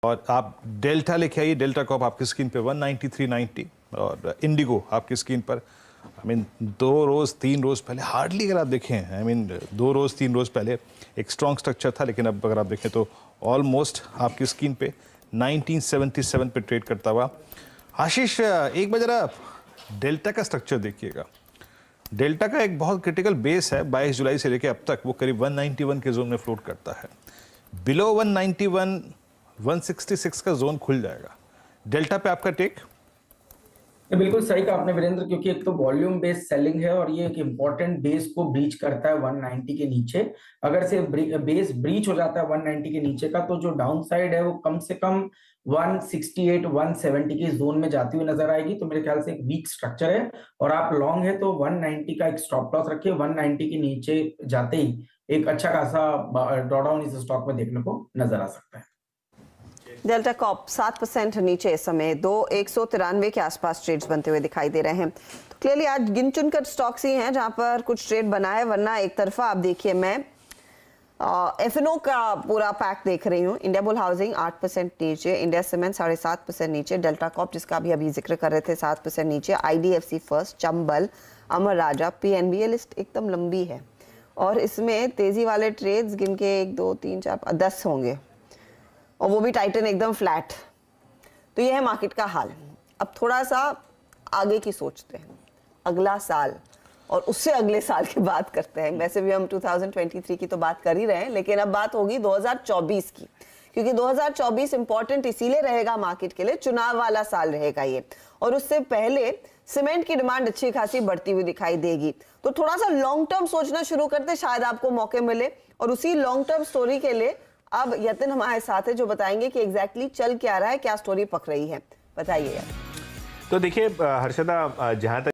और आप डेल्टा लेके आइए, डेल्टा कॉप आपकी स्क्रीन पे 193.90 और इंडिगो आपकी स्क्रीन पर आई मीन 2 रोज़ 3 रोज़ पहले हार्डली अगर आप देखें, आई मीन 2 रोज़ 3 रोज़ पहले एक स्ट्रॉन्ग स्ट्रक्चर था, लेकिन अब अगर आप देखें तो ऑलमोस्ट आपकी स्क्रीन पे 1977 पे ट्रेड करता हुआ। आशीष, एक बार जरा डेल्टा का स्ट्रक्चर देखिएगा। डेल्टा का एक बहुत क्रिटिकल बेस है, 22 जुलाई से लेकर अब तक वो करीब 191 के जोन में फ्लोट करता है। बिलो 191 166 का जोन खुल जाएगा। डेल्टा पे आपका टेक? ये बिल्कुल सही कहा आपने वीरेंद्र, क्योंकि एक तो वॉल्यूम बेस्ड सेलिंग है और ये एक इंपॉर्टेंट बेस को ब्रीच करता है 190 के नीचे। अगर से बेस ब्रीच हो जाता है 190 के नीचे का, तो जो डाउन साइड है वो कम से कम 168 170 की जोन में जाती हुई नजर आएगी। तो मेरे ख्याल से एक वीक स्ट्रक्चर है और आप लॉन्ग है तो 190 का एक स्टॉप लॉस रखिए। 190 के नीचे जाते ही एक अच्छा खासा ड्रॉडाउन इस स्टॉक में देखने को नजर आ सकता है। डेल्टा कॉप 7% नीचे इस समय 2,193 के आसपास ट्रेड्स बनते हुए दिखाई दे रहे हैं। तो क्लियरली आज गिन चुनकर स्टॉक्स ही हैं जहां पर कुछ ट्रेड बना है, वरना एक तरफा आप देखिए मैं एफएनओ का पूरा पैक देख रही हूँ। इंडिया बुल हाउसिंग 8% नीचे, इंडिया सीमेंट 7.5% नीचे, डेल्टा कॉप जिसका भी अभी जिक्र कर रहे थे 7% नीचे, IDFC first, Chambal, Amara Raja, PNB. ये लिस्ट एकदम लंबी है और इसमें तेजी वाले ट्रेड्स गिन के 1 2 3 4 10 होंगे और वो भी टाइटन एकदम फ्लैट। तो ये है मार्केट का हाल। अब थोड़ा सा आगे की सोचते हैं, अगला साल और उससे अगले साल की बात करते हैं। वैसे भी हम 2023 की तो बात कर ही रहे हैं, लेकिन अब बात होगी 2024 की, क्योंकि 2024 इंपॉर्टेंट इसीलिए रहेगा मार्केट के लिए, चुनाव वाला साल रहेगा ये। और उससे पहले सीमेंट की डिमांड अच्छी खासी बढ़ती हुई दिखाई देगी। तो थोड़ा सा लॉन्ग टर्म सोचना शुरू करते, शायद आपको मौके मिले। और उसी लॉन्ग टर्म स्टोरी के लिए अब यतिन हमारे साथ है जो बताएंगे कि एग्जैक्टली चल क्या रहा है, क्या स्टोरी पक रही है। बताइए यार। तो देखिए हर्षदा, जहां तक